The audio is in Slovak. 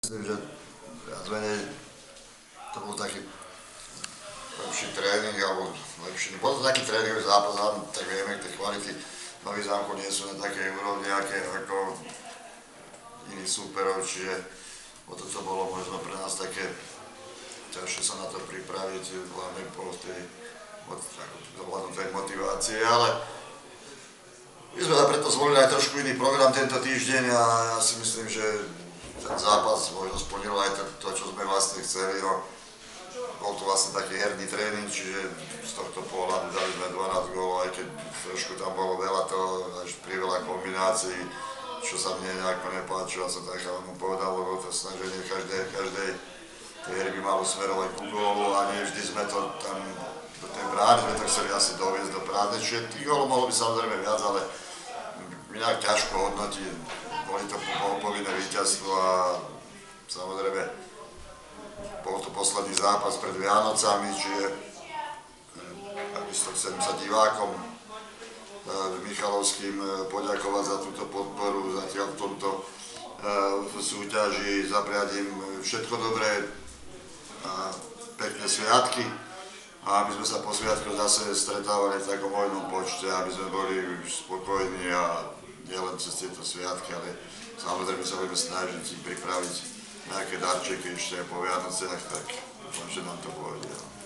Myslím, že viac menej to bol taký lepší tréning, alebo lepší, bol to taký tréningový zápas, ale tak vieme, tie kvality Nových Zámkov nie sú na takej úrovni, ako iných súperov, čiže o toto bolo možno pre nás také ťažšie sa na to pripraviť, hlavne po tej motivácie, ale my sme preto zvolili aj trošku iný program tento týždeň a ja si myslím, že ten zápas možno splnil aj to, čo sme vlastne chceli. No, bol to vlastne taký herný tréning, čiže z tohto pohľadu dali sme 12 gólov, aj keď trošku tam bolo veľa toho, až priveľa kombinácií, čo sa mne nejako nepáčilo, som tak mu povedal, lebo to snaženie každej tej hry by malo smerovať ku gólu a nie vždy sme to tam do tej brány, sme to chceli asi doviesť do brány, čiže tých gólov mohlo byť samozrejme viac, ale nejak ťažko hodnotiť, boli to povinné víťazstvo a samozrejme bol to posledný zápas pred Vianocami, čiže takisto chcem sa divákom Michalovským poďakovať za túto podporu, zatiaľ v tomto súťaži zapriať im všetko dobré a pekné sviatky a aby sme sa po sviatkoch zase stretávali v takom hojnom počte, aby sme boli spokojní a nielen cez tieto sviatky, ale samozrejme sa budeme snažiť si pripraviť nejaké darčeky ešte po Vianociach, tak dúfam, že nám to pôjde.